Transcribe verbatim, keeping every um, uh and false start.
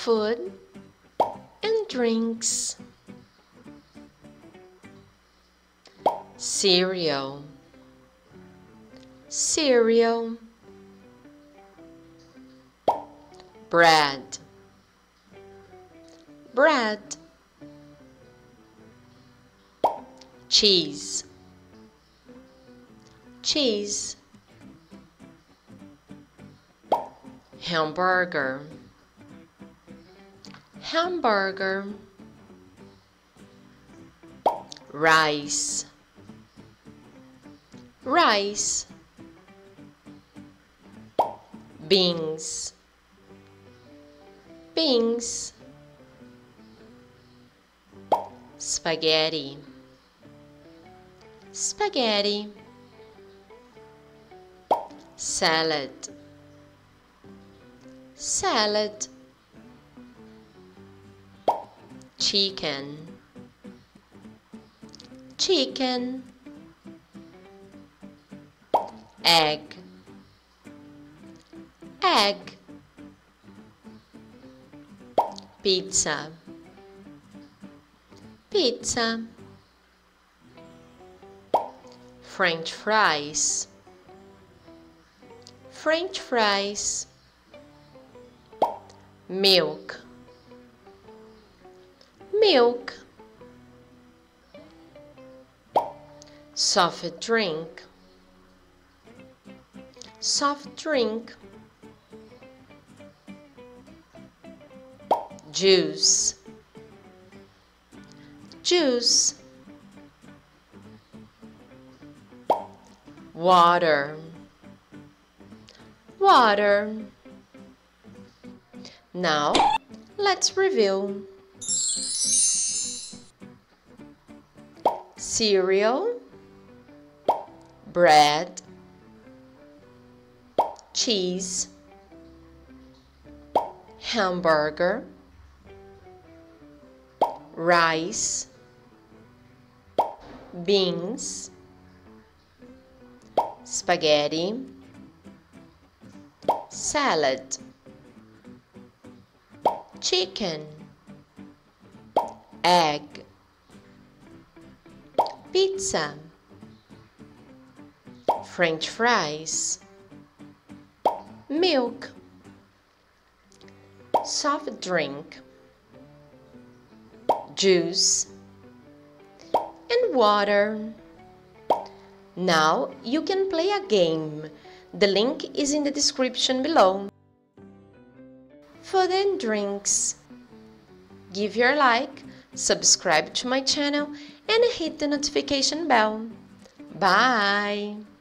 food and drinks. Cereal, cereal. Bread, bread. Cheese, cheese. Hamburger, hamburger. Rice, rice. Beans, beans. Spaghetti, spaghetti. Salad, salad. Chicken, chicken. Egg, egg. Pizza, pizza. French fries, French fries. Milk, milk. Soft drink, soft drink. Juice, juice. Water, water. Now, let's review. Cereal, bread, cheese, hamburger, rice, beans, spaghetti, salad, chicken, egg, pizza, French fries, milk, soft drink, juice, and water. Now you can play a game. The link is in the description below. Food and drinks. Give your like, subscribe to my channel, and hit the notification bell. Bye!